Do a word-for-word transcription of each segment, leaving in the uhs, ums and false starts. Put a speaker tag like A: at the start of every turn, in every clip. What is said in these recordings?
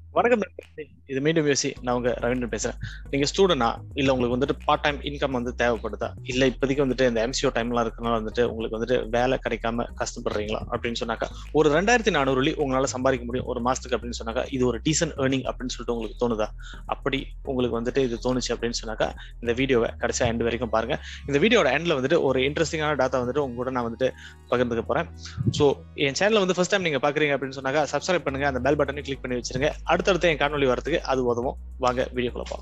A: வணக்கம் நண்பர்களே. இது மீண்டும் யோசி. நான் உங்க ரவீந்திரன் பேசுறேன். நீங்க ஸ்டூடெண்டா இல்ல உங்களுக்கு வந்துட்டு பார்ட் டைம் இன்கம் வந்து தேவைப்படுதா, இல்ல இப்போதைக்கு வந்துட்டு இந்த எம்சிஓ டைம்லாம் இருக்கனால வந்துட்டு உங்களுக்கு வந்துட்டு வேலை கிடைக்காம கஷ்டப்படுறீங்களா அப்படின்னு சொன்னாக்கா, ஒரு ரெண்டாயிரத்தி நானூறு வழி உங்களால சம்பாதிக்க முடியும் ஒரு மாசத்துக்கு அப்படின்னு சொன்னாக்கா, இது ஒரு டீசன்ட் ஏர்னிங் அப்படின்னு சொல்லிட்டு உங்களுக்கு தோணுதா? அப்படி உங்களுக்கு வந்துட்டு இது தோணுச்சு அப்படின்னு சொன்னாக்கா, இந்த வீடியோவை கடைசியா எண்ட் வரைக்கும் பாருங்க. இந்த வீடியோட எண்ட்ல வந்துட்டு ஒரு இன்ட்ரெஸ்டிங்கான டாட்டா வந்துட்டு உங்க கூட நான் வந்துட்டு பகிர்ந்துக்க போறேன். ஸோ என் சேனல் வந்து ஃபர்ஸ்ட் டைம் நீங்க பாக்குறீங்க அப்படின்னு சொன்னாக்கா, சப்ஸ்கிரைப் பண்ணுங்க, அந்த பெல் பட்டனை கிளிக் பண்ணி வச்சிருங்க. அடுத்தடுத்து என் காணொலி வரதுக்கு அது உதவும். வாங்க வீடியோக்குள்ள பார்ப்போம்.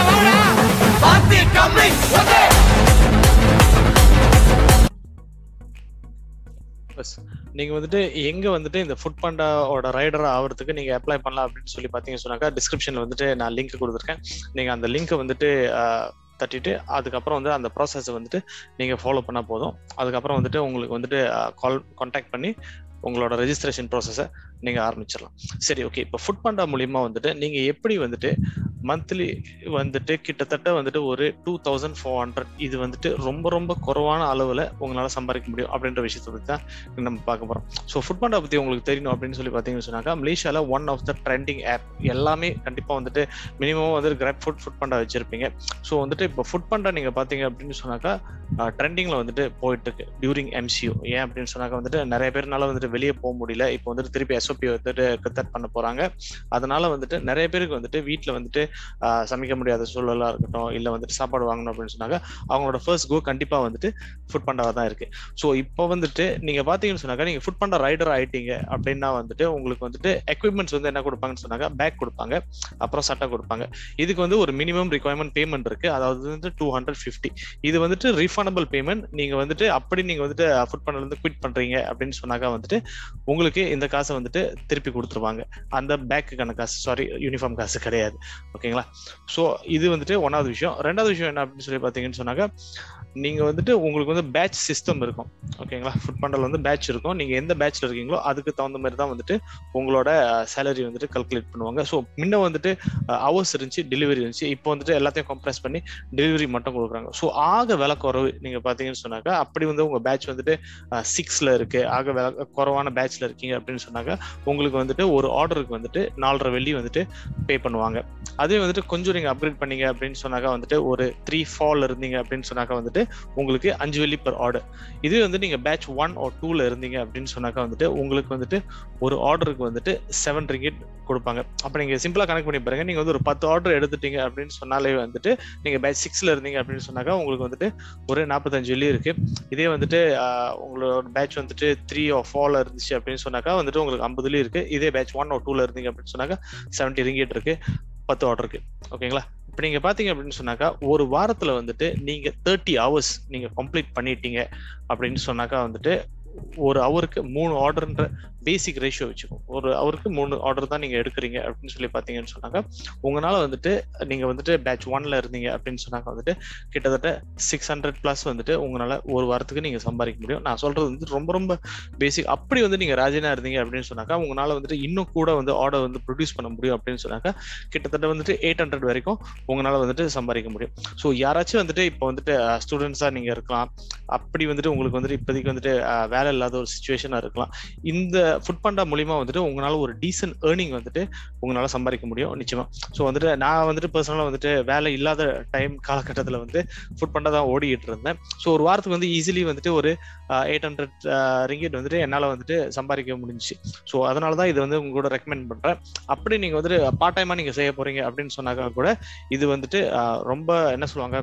A: நீங்க வந்துட்டு எங்க வந்துட்டு இந்த ஃபுட் பாண்டாவோட ரைடர் ஆகிறதுக்கு நீங்க அப்ளை பண்ணலாம் அப்படின்னு சொல்லி பாத்தீங்கன்னு சொன்னாக்கா, டிஸ்கிரிப்ஷன்ல வந்துட்டு நான் லிங்க் கொடுத்துருக்கேன். நீங்க அந்த லிங்க் வந்துட்டு தட்டிட்டு அதுக்கப்புறம் வந்து அந்த ப்ராசஸை வந்துட்டு நீங்க ஃபாலோ பண்ணா போதும். அதுக்கப்புறம் வந்துட்டு உங்களுக்கு வந்துட்டு கால் கான்டாக்ட் பண்ணி உங்களோட ரெஜிஸ்ட்ரேஷன் ப்ராசஸை நீங்க ஆரம்பிச்சிடலாம். சரி, ஓகே. இப்போ ஃபுட் பாண்டா மூலியமா வந்துட்டு நீங்க எப்படி வந்துட்டு மந்த்லி வந்துட்டு கிட்டத்தட்ட வந்துட்டு ஒரு டூ தௌசண்ட் ஃபோர் ஹண்ட்ரட் இது வந்துட்டு ரொம்ப ரொம்ப குறைவான அளவுல உங்களால சம்பாதிக்க முடியும் அப்படின்ற விஷயத்தை பத்தி தான் நம்ம பார்க்க போறோம். ஸோ ஃபுட் பாண்டா பத்தி உங்களுக்கு தெரியணும் அப்படின்னு சொல்லி பாத்தீங்கன்னு சொன்னாக்கா, மலேசியால one of the trending app. எல்லாமே கண்டிப்பா வந்துட்டு மினிமம் வந்துட்டு GrabFood, ஃபுட் பாண்டா வச்சிருப்பீங்க. ஸோ வந்துட்டு இப்போ ஃபுட் பாண்டா நீங்க பாத்தீங்க அப்படின்னு சொன்னாக்கா ட்ரெண்டிங்ல வந்துட்டு போயிட்டு இருக்கு டியூரிங் எம்சிஓ. ஏன் அப்படின்னு சொன்னாக்கா வந்துட்டு நிறைய பேர்னால வந்துட்டு வெளியே போக முடியல. இப்போ வந்துட்டு திருப்பி எஸ்ஓபி வந்துட்டு கத்தட் பண்ண போறாங்க. அதனால வந்துட்டு நிறைய பேருக்கு வந்துட்டு வீட்டுல வந்துட்டு ஆஹ் சமைக்க முடியாத சூழலா இருக்கட்டும், இல்ல வந்துட்டு சாப்பாடு வாங்கணும் அப்படின்னு சொன்னாங்க, அவங்களோட ஃபர்ஸ்ட் கோ கண்டிப்பா வந்துட்டு ஃபுட் பாண்டாவா தான் இருக்கு. ஸோ இப்போ வந்துட்டு நீங்க பாத்தீங்கன்னு சொன்னாக்கா, நீங்க ஃபுட் பாண்டா ரைடர் ஆயிட்டீங்க அப்படின்னா வந்துட்டு உங்களுக்கு வந்துட்டு எக்யூப்மெண்ட்ஸ் வந்து என்ன கொடுப்பாங்கன்னு சொன்னாங்க, பேக் கொடுப்பாங்க, அப்புறம் சட்டை கொடுப்பாங்க. இதுக்கு வந்து ஒரு மினிமம் ரிக்வயர்மெண்ட் பேமெண்ட் இருக்கு. அதாவது வந்து டூ ஹண்ட்ரட் ஃபிஃப்டி. இது வந்துட்டு ரீஃபண்டபிள் பேமெண்ட். நீங்க வந்துட்டு அப்படி நீங்க வந்துட்டு ஃபுட் பாண்டால இருந்து குவிட் பண்றீங்க அப்படின்னு சொன்னாக்கா வந்துட்டு உங்களுக்கு இந்த காசை வந்துட்டு திருப்பி கொடுத்துருவாங்க. அந்த பேக்குக்கான காசு, சாரி யூனிஃபார்ம் காசு கிடையாது. ஓகேங்களா? ஸோ இது வந்துட்டு ஒன்னாவது விஷயம். ரெண்டாவது விஷயம் என்ன அப்படின்னு சொல்லி பார்த்தீங்கன்னு சொன்னாக்கா, நீங்க வந்துட்டு உங்களுக்கு வந்து பேட்ச் சிஸ்டம் இருக்கும். ஓகேங்களா? ஃபுட் பாண்டால வந்து பேட்ச் இருக்கும். நீங்க எந்த பேட்ச்ல இருக்கீங்களோ அதுக்கு தகுந்த மாதிரி தான் வந்துட்டு உங்களோட சேலரி வந்துட்டு கல்குலேட் பண்ணுவாங்க. ஸோ முன்ன வந்துட்டு ஹவர்ஸ் இருந்துச்சு, டெலிவரி இருந்துச்சு. இப்போ வந்துட்டு எல்லாத்தையும் கம்ப்ரஸ் பண்ணி டெலிவரி மட்டும் கொடுக்குறாங்க. ஸோ ஆக விலை குறைவு நீங்க பாத்தீங்கன்னு சொன்னாக்கா, அப்படி வந்து உங்க பேட்ச் வந்துட்டு சிக்ஸ்ல இருக்கு, ஆக விலை குறைவான பேட்ச்ல இருக்கீங்க அப்படின்னு சொன்னாக்கா, உங்களுக்கு வந்துட்டு ஒரு ஆர்டருக்கு வந்துட்டு நாலரை வெள்ளி வந்துட்டு பே பண்ணுவாங்க. அதே வந்துட்டு கொஞ்சம் நீங்க அப்கிரேட் பண்ணீங்க அப்படின்னு சொன்னாக்கா வந்துட்டு ஒரு த்ரீ ஃபால் இருந்தீங்க அப்படின்னு சொன்னாக்கா வந்துட்டு உங்களுக்கு அஞ்சு வெள்ளி பர் ஆர்டர். இதே வந்து நீங்க பேட்ச் ஒன் ஆர் டூல இருந்தீங்க அப்படின்னு சொன்னாக்கா வந்துட்டு உங்களுக்கு வந்துட்டு ஒரு ஆர்டருக்கு வந்துட்டு செவன் ரிங்கிட் கொடுப்பாங்க. அப்ப நீங்க சிம்பிளா கனெக்ட் பண்ணி பாருங்க. நீங்க வந்து ஒரு பத்து ஆர்டர் எடுத்துட்டீங்க அப்படின்னு சொன்னாலே வந்துட்டு நீங்க பேட்ச் சிக்ஸ்ல இருந்தீங்க அப்படின்னு சொன்னாக்கா உங்களுக்கு வந்துட்டு ஒரு நாற்பத்தஞ்சு வெள்ளி இருக்கு. இதே வந்துட்டு உங்களோட பேட்ச் வந்துட்டு த்ரீ ஆர் ஃபோர்ல இருந்துச்சு அப்படின்னு சொன்னாக்கா வந்துட்டு உங்களுக்கு ஐம்பது வெள்ளி இருக்கு. இதே பேட்ச் ஒன் ஆர் டூல இருந்தீங்க அப்படின்னு சொன்னாக்கா செவன்டி ரிங்கிட் இருக்கு, பத்து ஆர்டருக்கு. ஓகேங்களா? இப்போ நீங்க பாத்தீங்க அப்படின்னு சொன்னாக்கா, ஒரு வாரத்துல வந்துட்டு நீங்க தேர்ட்டி ஹவர்ஸ் நீங்க கம்ப்ளீட் பண்ணிட்டீங்க அப்படின்னு சொன்னாக்கா வந்துட்டு ஒரு அவருக்கு மூணு ஆர்டர்ன்ற பேசிக் ரேஷியோ வச்சுக்கோம். ஒரு அவருக்கு மூணு ஆர்டர் தான் நீங்க எடுக்கிறீங்க அப்படின்னு சொல்லி பாத்தீங்கன்னு சொன்னாங்க, உங்களால வந்துட்டு நீங்க வந்துட்டு பேட்ச் ஒன்ல இருந்தீங்க அப்படின்னு சொன்னாங்க வந்துட்டு கிட்டத்தட்ட சிக்ஸ் ஹண்ட்ரட் பிளஸ் வந்துட்டு உங்களால ஒரு வாரத்துக்கு நீங்க சம்பாதிக்க முடியும். நான் சொல்றது வந்து ரொம்ப ரொம்ப பேசிக். அப்படி வந்து நீங்க ராஜனா இருந்தீங்க அப்படின்னு சொன்னாக்கா உங்களால வந்துட்டு இன்னும் கூட வந்து ஆர்டர் வந்து ப்ரொடியூஸ் பண்ண முடியும் அப்படின்னு சொன்னாக்கா கிட்டத்தட்ட வந்துட்டு எயிட் ஹண்ட்ரட் வரைக்கும் உங்களால வந்துட்டு சம்பாதிக்க முடியும். ஸோ யாராச்சும் வந்துட்டு இப்போ வந்துட்டு ஸ்டூடெண்ட்ஸா நீங்க இருக்கலாம், அப்படி வந்துட்டு உங்களுக்கு வந்துட்டு இப்போதைக்கு வந்துட்டு வேலை இல்லாத ஒரு சிச்சுவேஷனா இருக்கலாம். இந்த ஃபுட் பாண்டா மூலியமா வந்துட்டு உங்களால ஒரு டீசன்ட் ஏர்னிங் வந்துட்டு உங்களால சம்பாதிக்க முடியும் நிச்சயமா. ஸோ வந்துட்டு நான் வந்துட்டு பர்சனலா வந்துட்டு வேலை இல்லாத டைம் காலகட்டத்தில் வந்து ஃபுட் பாண்டா தான் ஓடிட்டு இருந்தேன். ஸோ ஒரு வாரத்துக்கு வந்து ஈஸிலி வந்துட்டு ஒரு எயிட் ஹண்ட்ரட் ரிங்கிட் வந்துட்டு என்னால் வந்துட்டு சம்பாதிக்க முடிஞ்சிச்சு. ஸோ அதனால தான் இது வந்து உங்க கூட ரெக்கமெண்ட் பண்றேன். அப்படி நீங்க வந்துட்டு பார்ட் டைமா நீங்க செய்ய போறீங்க அப்படின்னு சொன்னாக்கா கூட இது வந்துட்டு ரொம்ப என்ன சொல்லுவாங்க,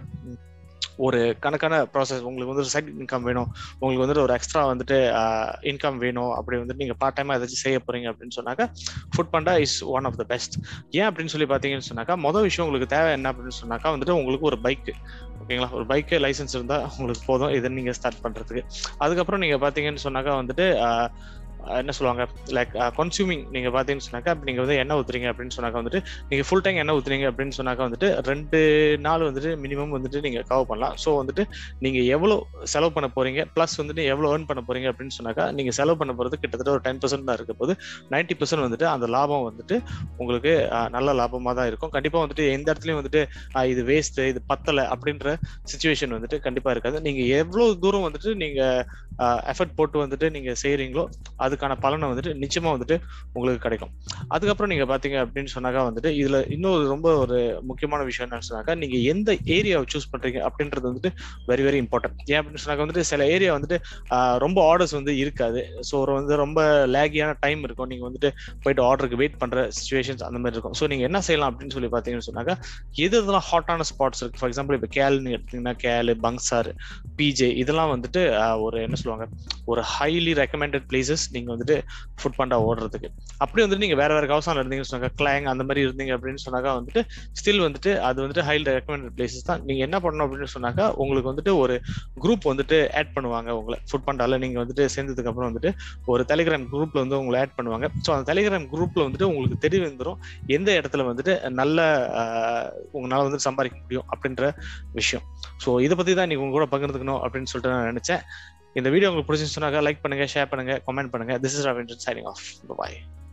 A: ஒரு கணக்கான ப்ராசஸ். உங்களுக்கு வந்து ஒரு சைட் இன்கம் வேணும், உங்களுக்கு வந்துட்டு ஒரு எக்ஸ்ட்ரா வந்துட்டு இன்கம் வேணும், அப்படி வந்துட்டு நீங்க பார்ட் டைமா ஏதாச்சும் செய்ய போறீங்க அப்படின்னு சொன்னாக்கா Foodpanda is one of the best. ஏன் அப்படின்னு சொல்லி பாத்தீங்கன்னு சொன்னாக்கா, மொதல் விஷயம் உங்களுக்கு தேவை என்ன அப்படின்னு சொன்னாக்கா வந்துட்டு உங்களுக்கு ஒரு பைக்கு. ஓகேங்களா? ஒரு பைக்கு லைசன்ஸ் இருந்தா உங்களுக்கு போதும் இதை நீங்க ஸ்டார்ட் பண்றதுக்கு. அதுக்கப்புறம் நீங்க பாத்தீங்கன்னு சொன்னாக்கா வந்துட்டு என்ன சொல்லுவாங்க, லைக் கன்சூமிங் நீங்க பாத்தீங்கன்னு சொன்னாக்கா, நீங்க வந்து எண்ணெய் ஊத்துறீங்க அப்படின்னு சொன்னாக்கா வந்துட்டு நீங்க ஃபுல் டைம் எண்ணெய் ஊத்துறீங்க அப்படின்னு சொன்னாக்கா வந்துட்டு ரெண்டு நாள் வந்துட்டு மினிமம் வந்துட்டு நீங்க கவர் பண்ணலாம். ஸோ வந்துட்டு நீங்க எவ்வளவு செலவு பண்ண போறீங்க பிளஸ் வந்துட்டு எவ்வளவு ஏர்ன் பண்ண போறீங்க அப்படின்னு சொன்னாக்கா, நீங்க செலவு பண்ண போறது கிட்டத்தட்ட ஒரு டென் பர்சன்ட் தான் இருக்க போது. நைன்டி பர்சன்ட் வந்துட்டு அந்த லாபம் வந்துட்டு உங்களுக்கு நல்ல லாபமா தான் இருக்கும். கண்டிப்பா வந்துட்டு எந்த இடத்துலயும் வந்துட்டு இது வேஸ்ட், இது பத்தலை அப்படின்ற சிச்சுவேஷன் வந்துட்டு கண்டிப்பா இருக்காது. நீங்க எவ்வளவு தூரம் வந்துட்டு நீங்க எஃபர்ட் போட்டு வந்துட்டு நீங்க செய்யறீங்களோ அது அதுக்கான பலனை வந்துட்டு நிச்சயமா வந்துட்டு உங்களுக்கு கிடைக்கும். அதுக்கப்புறம் நீங்க பாத்தீங்க அப்படின்னு சொன்னாக்கா வந்துட்டு இதுல இன்னொரு ரொம்ப ஒரு முக்கியமான விஷயம் என்னன்னு சொன்னாக்கா, நீங்க எந்த ஏரியாவை சூஸ் பண்றீங்க அப்படின்றது வந்துட்டு வெரி வெரி இம்பார்ட்டன்ட். ஏன் அப்படின்னு சொன்னாக்க வந்துட்டு சில ஏரியா வந்துட்டு ரொம்ப ஆர்டர்ஸ் வந்து இருக்காது. ஸோ ஒரு வந்து ரொம்ப லேகியான டைம் இருக்கும். நீங்க வந்துட்டு போயிட்டு ஆர்டருக்கு வெயிட் பண்ற சிச்சுவேஷன்ஸ் அந்த மாதிரி இருக்கும். ஸோ நீங்க என்ன செய்யலாம் அப்படின்னு சொல்லி பாத்தீங்கன்னு சொன்னாக்கா, எது இதெல்லாம் ஹாட்டான ஸ்பாட்ஸ் இருக்கு. ஃபார் எக்ஸாம்பிள் இப்போ கேல் நீங்க எடுத்தீங்கன்னா கேலு, பங்சார், பிஜே இதெல்லாம் வந்துட்டு ஒரு என்ன சொல்லுவாங்க ஒரு ஹைலி ரெக்கமெண்டட் பிளேசஸ் நீங்க வந்துட்டு ஃபுட் பாண்டா ஓடுறதுக்கு. அப்படி வந்துட்டு நீங்க வேற வேற கவசம் இருந்தீங்கன்னு சொன்னாங்க, கிளாங் அந்த மாதிரி இருந்தீங்க அப்படின்னு சொன்னாக்கா வந்துட்டு ஸ்டில் வந்துட்டு அது வந்துட்டு ஹைலி ரெக்கமெண்டட் பிளேசஸ் தான். நீங்க என்ன பண்ணணும் அப்படின்னு சொன்னாக்கா, உங்களுக்கு வந்துட்டு ஒரு குரூப் வந்துட்டு ஆட் பண்ணுவாங்க உங்களை ஃபுட் பாண்டால. நீங்க வந்துட்டு சேர்ந்ததுக்கு அப்புறம் வந்துட்டு ஒரு டெலிகிராம் குரூப்ல வந்து உங்களை ஆட் பண்ணுவாங்க. ஸோ அந்த டெலிகிராம் குரூப்ல வந்துட்டு உங்களுக்கு தெரிய வந்துடும் எந்த இடத்துல வந்துட்டு நல்ல உங்களால வந்துட்டு சம்பாதிக்க முடியும் அப்படின்ற விஷயம். ஸோ இதை பத்தி தான் நீங்க உங்க கூட பகிர்ந்துக்கணும் அப்படின்னு சொல்லிட்டு நான் நினைச்சேன். இந்த வீடியோ உங்களுக்கு பிடிச்சிருந்துச்சுனாக்கா லைக் பண்ணுங்க, ஷேர் பண்ணுங்க, கமெண்ட் பண்ணுங்க. This is Ravindran signing off. By.